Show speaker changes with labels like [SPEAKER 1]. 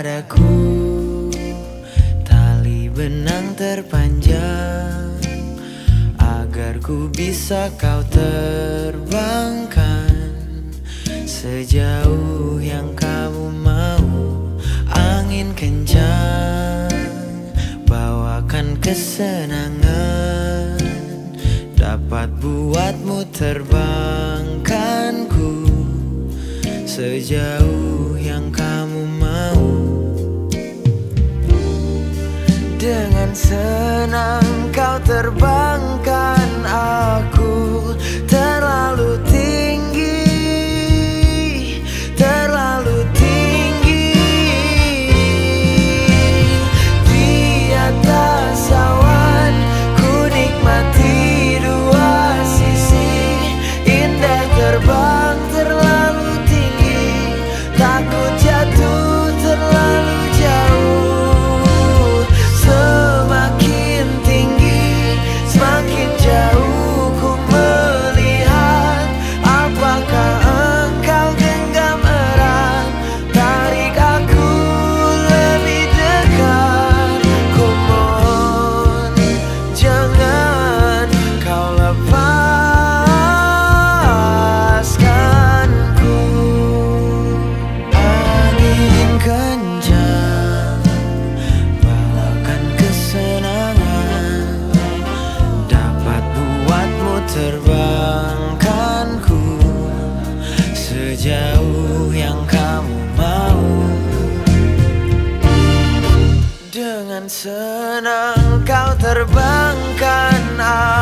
[SPEAKER 1] padaku tali benang terpanjang, agar ku bisa kau terbangkan sejauh yang kamu mau. Angin kencang bawakan kesenangan, dapat buatmu terbangkanku sejauh yang kamu mau. Dengan senang kau terbangkan aku terlalu tinggi, terlalu tinggi. Di atas awan ku nikmati dua sisi, indah terbang terlalu tinggi, takut jatuh terlalu jauh. Semakin tinggi, semakin jauh ku melihat. Apakah engkau genggam erat, tarik aku lebih dekat. Ku mohon jangan kau lepaskanku. Angin kencang bawakan kesenangan, dapat buatmu terbangkanku sejauh yang kamu mau. Dengan senang kau terbangkan aku